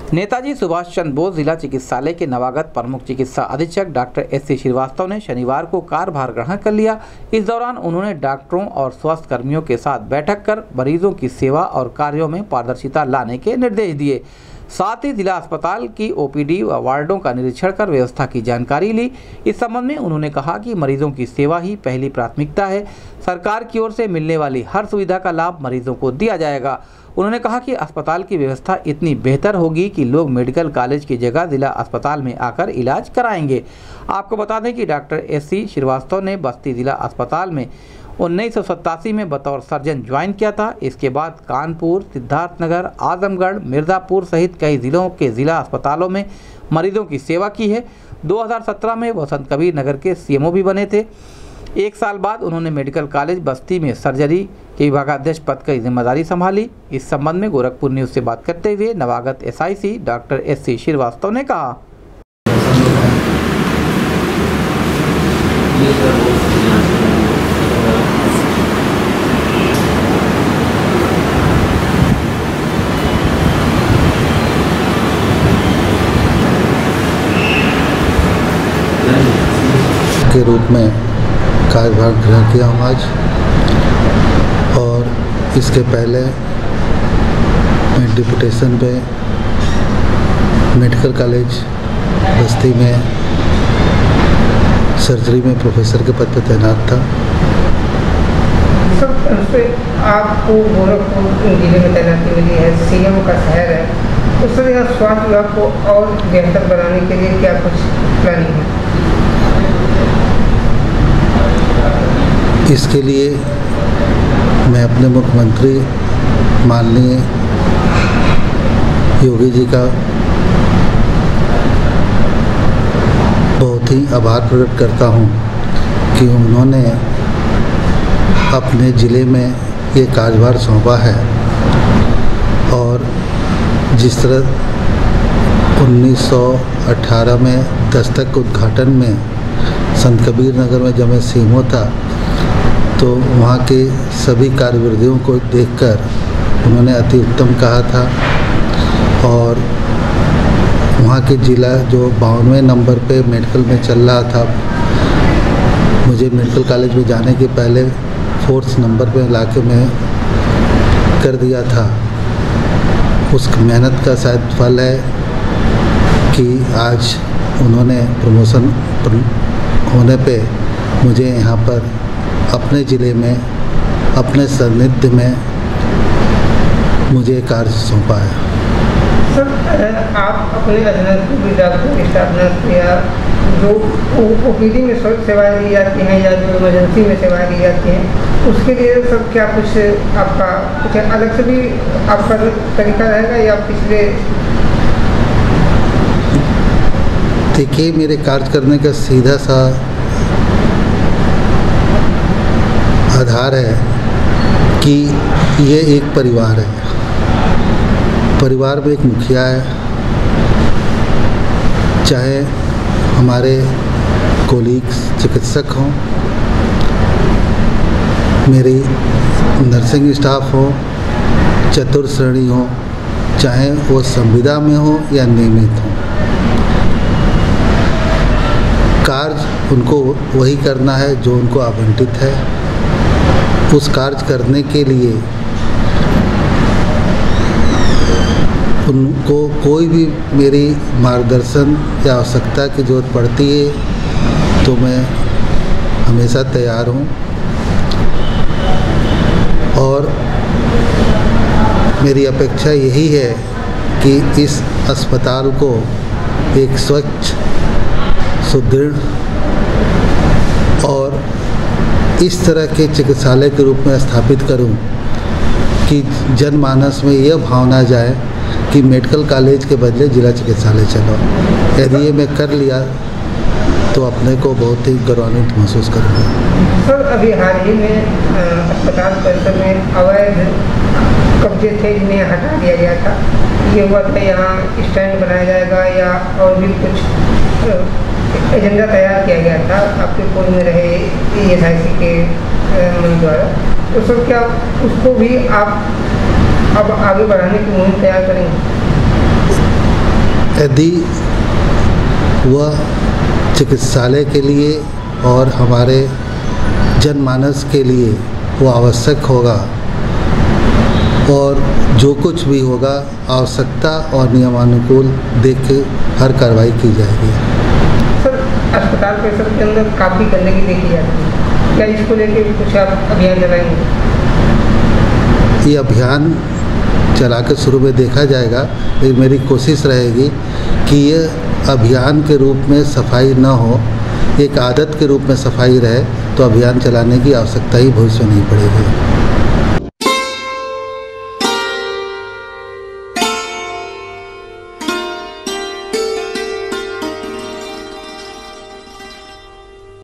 नेताजी सुभाष चंद्र बोस जिला चिकित्सालय के नवागत प्रमुख चिकित्सा अधीक्षक डॉक्टर एस सी श्रीवास्तव ने शनिवार को कार्यभार ग्रहण कर लिया। इस दौरान उन्होंने डॉक्टरों और स्वास्थ्य कर्मियों के साथ बैठक कर मरीजों की सेवा और कार्यों में पारदर्शिता लाने के निर्देश दिए। साथ ही जिला अस्पताल की ओपीडी व वार्डों का निरीक्षण कर व्यवस्था की जानकारी ली। इस संबंध में उन्होंने कहा कि मरीजों की सेवा ही पहली प्राथमिकता है। सरकार की ओर से मिलने वाली हर सुविधा का लाभ मरीजों को दिया जाएगा। उन्होंने कहा कि अस्पताल की व्यवस्था इतनी बेहतर होगी कि लोग मेडिकल कॉलेज की जगह जिला अस्पताल में आकर इलाज कराएंगे। आपको बता दें कि डॉक्टर एस सी श्रीवास्तव ने बस्ती जिला अस्पताल में 1987 में बतौर सर्जन ज्वाइन किया था। इसके बाद कानपुर, सिद्धार्थनगर, आजमगढ़, मिर्ज़ापुर सहित कई जिलों के जिला अस्पतालों में मरीजों की सेवा की है। 2017 में वो संत कबीर नगर के सीएमओ भी बने थे। एक साल बाद उन्होंने मेडिकल कॉलेज बस्ती में सर्जरी के विभागाध्यक्ष पद की जिम्मेदारी संभाली। इस संबंध में गोरखपुर न्यूज़ से बात करते हुए नवागत SIC doctor S C Srivastava ने कहा, के रूप में कार्यभार ग्रहण किया हूँ आज। और इसके पहले मैं डिप्यूटेशन पे मेडिकल कॉलेज बस्ती में सर्जरी में प्रोफेसर के पद पर तैनात था। आपको गोरखपुर जिले में तैनाती मिली है, सीएम का शहर है, उस तरह स्वास्थ्य विभाग को और बेहतर बनाने के लिए क्या कुछ प्लानिंग है? इसके लिए मैं अपने मुख्यमंत्री माननीय योगी जी का बहुत ही आभार प्रकट करता हूँ कि उन्होंने अपने ज़िले में ये कार्यभार सौंपा है। और जिस तरह 1918 में दस्तक उद्घाटन में संत कबीर नगर में जब मैं सीएमओ था तो वहाँ के सभी कार्यविधियों को देखकर उन्होंने अति उत्तम कहा था। और वहाँ के ज़िला जो 52वें नंबर पे मेडिकल में चल रहा था, मुझे मेडिकल कॉलेज में जाने के पहले 4th नंबर पे लाके मैं कर दिया था। उस मेहनत का शायद फल है कि आज उन्होंने प्रमोशन होने पे मुझे यहाँ पर अपने ज़िले में अपने सानिध्य में मुझे कार्य सौंपा है। सर, आप अपने अधीनस्थ डॉक्टर स्टाफ नर्स या जो ओपीडी में सेवाएं दी जाती हैं या जो इमरजेंसी में सेवाएं दी जाती हैं, उसके लिए सब क्या कुछ आपका कुछ अलग से भी आपका तरीका रहेगा या पिछले? देखिए, मेरे कार्य करने का सीधा सा आधार है कि ये एक परिवार है। परिवार में एक मुखिया है, चाहे हमारे कोलीग्स चिकित्सक हों, मेरी नर्सिंग स्टाफ हो, चतुर्श्रेणी हो, चाहे वो संविदा में हो या नियमित हो, कार्य उनको वही करना है जो उनको आवंटित है। उस कार्य करने के लिए उनको कोई भी मेरी मार्गदर्शन या आवश्यकता की ज़रूरत पड़ती है तो मैं हमेशा तैयार हूँ। और मेरी अपेक्षा यही है कि इस अस्पताल को एक स्वच्छ, सुदृढ़ और इस तरह के चिकित्सालय के रूप में स्थापित करूं कि जनमानस में यह भावना जाए कि मेडिकल कॉलेज के बदले जिला चिकित्सालय चलो। यदि ये मैं कर लिया तो अपने को बहुत ही गौरवान्वित महसूस करूँगा। सर, अभी हाल ही में अस्पताल परिसर में अवैध कब्जे थे जिन्हें हटा दिया गया था। ये हुआ था यहाँ स्टैंड बनाया जाएगा या और भी कुछ एजेंडा तैयार किया गया था आपके पूर्व में रहे एसआईसी के द्वारा, तो सर क्या उसको भी आप अब आगे बढ़ाने की मुहिम तैयार करेंगे? यदि वह चिकित्सालय के लिए और हमारे जनमानस के लिए वो आवश्यक होगा और जो कुछ भी होगा आवश्यकता और नियमानुकूल देख के हर कार्रवाई की जाएगी। सर, अस्पताल परिसर के अंदर काफ़ी गंदगी देखी जाती है, क्या इसको लेकर कुछ आप अभियान चलाएंगे? ये अभियान चला के शुरू में देखा जाएगा, लेकिन मेरी कोशिश रहेगी कि ये अभियान के रूप में सफाई न हो, एक आदत के रूप में सफाई रहे, तो अभियान चलाने की आवश्यकता ही भविष्य नहीं पड़ेगी।